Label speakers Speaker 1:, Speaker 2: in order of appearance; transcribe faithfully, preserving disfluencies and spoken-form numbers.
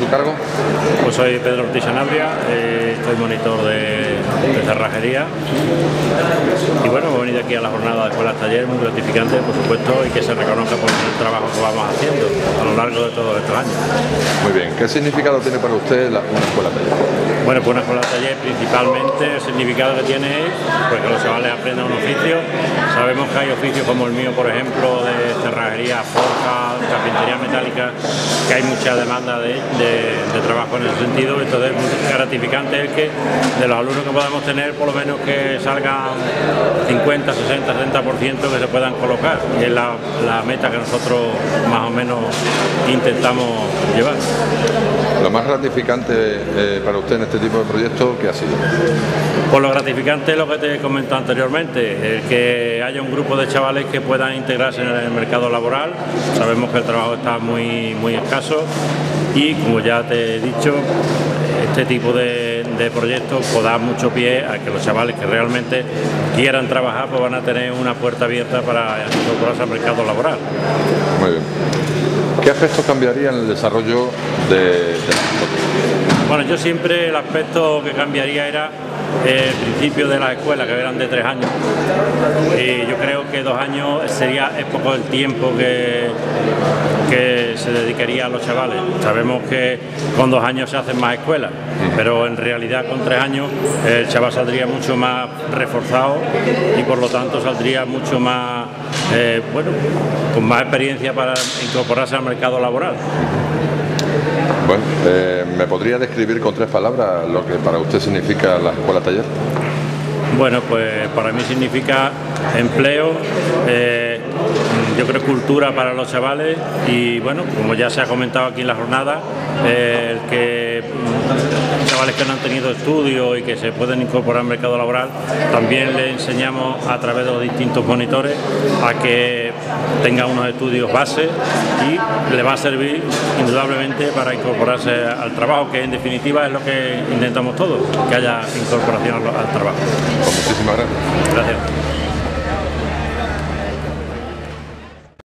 Speaker 1: cargo?
Speaker 2: Pues soy Pedro Ortiz Sanabria, eh, soy monitor de, de cerrajería y bueno, hemos venido aquí a la jornada de escuela taller, muy gratificante por supuesto, y que se reconozca por el trabajo que vamos haciendo a lo largo de todos estos años.
Speaker 1: Muy bien, ¿qué significado tiene para usted la, una escuela taller?
Speaker 2: Bueno, pues una escuela taller principalmente el significado que tiene es pues, que los chavales aprendan un oficio. Sabemos que hay oficios como el mío, por ejemplo, de cerrajería, forja, carpintería metálica, que hay mucha demanda de, de, de trabajo en ese sentido. Entonces, muy gratificante es que de los alumnos que podamos tener, por lo menos que salgan cincuenta, sesenta, setenta por ciento que se puedan colocar, y es la, la meta que nosotros más o menos intentamos llevar.
Speaker 1: Lo más gratificante eh, para usted en este tipo de proyectos, ¿qué ha sido?
Speaker 2: Pues lo gratificante es lo que te he comentado anteriormente, el que haya un grupo de chavales que puedan integrarse en el mercado laboral. Sabemos que el trabajo está muy, muy escaso y, como ya te he dicho, este tipo de, de proyectos pues, da mucho pie a que los chavales que realmente quieran trabajar pues van a tener una puerta abierta para incorporarse al mercado laboral.
Speaker 1: Muy bien. ¿Qué aspectos cambiaría en el desarrollo de, de la...
Speaker 2: Bueno, yo siempre el aspecto que cambiaría era el principio de las escuelas, que eran de tres años. Y yo creo que dos años sería es poco el tiempo que, que se dedicaría a los chavales. Sabemos que con dos años se hacen más escuelas, pero en realidad con tres años el chaval saldría mucho más reforzado y por lo tanto saldría mucho más, eh, bueno, con más experiencia para incorporarse al mercado laboral.
Speaker 1: Bueno, eh, ¿me podría describir con tres palabras lo que para usted significa la escuela taller?
Speaker 2: Bueno, pues para mí significa empleo, eh, yo creo cultura para los chavales y bueno, como ya se ha comentado aquí en la jornada, eh, el que chavales que no han tenido estudios y que se pueden incorporar al mercado laboral, también les enseñamos a través de los distintos monitores a que tengan unos estudios base y le va a servir indudablemente para incorporarse al trabajo, que en definitiva es lo que intentamos todos, que haya incorporación al, al trabajo.
Speaker 1: Pues muchísimas gracias.
Speaker 2: Gracias.